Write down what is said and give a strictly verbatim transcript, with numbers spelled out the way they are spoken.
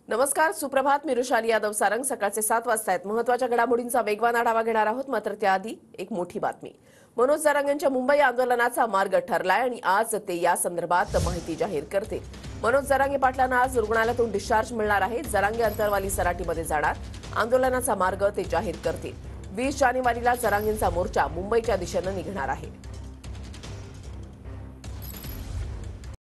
नमस्कार, सुप्रभात. मी रुशाली यादव. सारंग. सकाळचे सात वाजता आहेत. महत्त्वाच्या घडामोडींचा वेगवान आढावा घेणार आहोत. मात्र त्याआधी एक मोठी बातमी. मनोज जरांगे यांच्या मुंबई आंदोलनाचा मार्ग ठरलाय आणि आज ते या संदर्भात माहिती जाहीर करते. मनोज जरांगे पाटलांना आज रुग्णालयातून डिस्चार्ज मिळणार आहे. जरांगे अंतरवाली सराटीमध्ये जाणार. आंदोलनाचा मार्ग ते जाहीर करतील. वीस जानेवारीला जरांगेंचा मोर्चा मुंबईच्या दिशेने निघणार आहे.